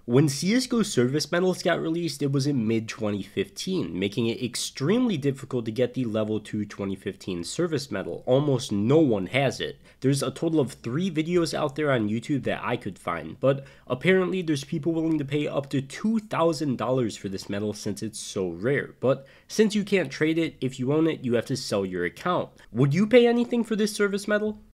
When CSGO service medals got released, it was in mid-2015, making it extremely difficult to get the level 2 2015 service medal. Almost no one has it. There's a total of 3 videos out there on YouTube that I could find, but apparently there's people willing to pay up to $2,000 for this medal since it's so rare. But since you can't trade it, if you own it, you have to sell your account. Would you pay anything for this service medal?